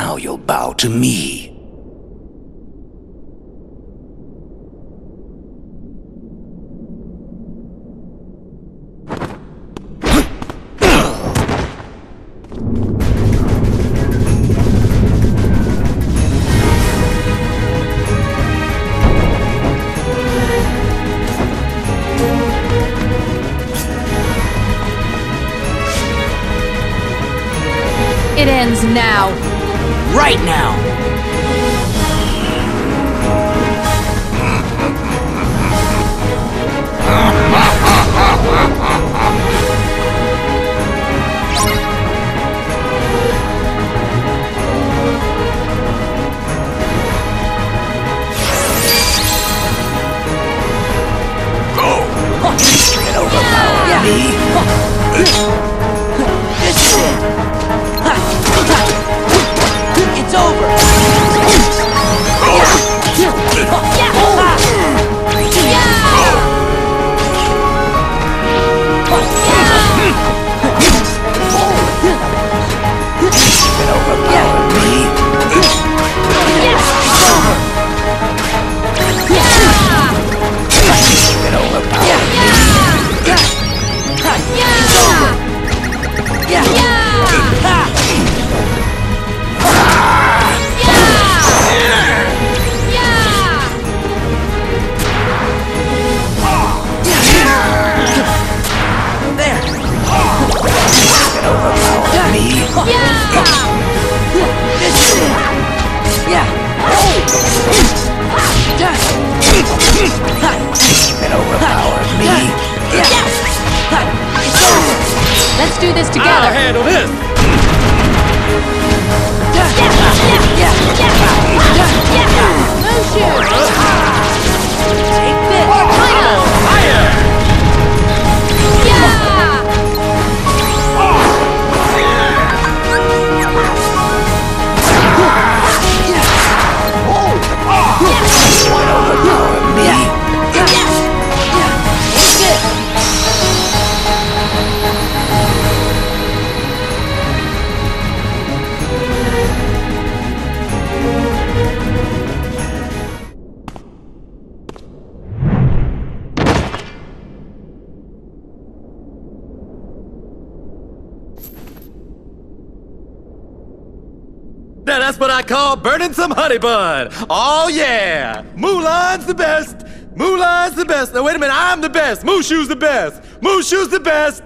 Now you'll bow to me. It ends now. Right now! Get overpowered me. This is it! It's over! Get overpowered me. It's over! Get overpowered me. It's over! Let's do this together. I'll handle this! Take this! Fire! Now that's what I call burning some honey bun. Oh yeah! Mulan's the best! Mulan's the best! Now wait a minute, I'm the best! Mushu's the best! Mushu's the best!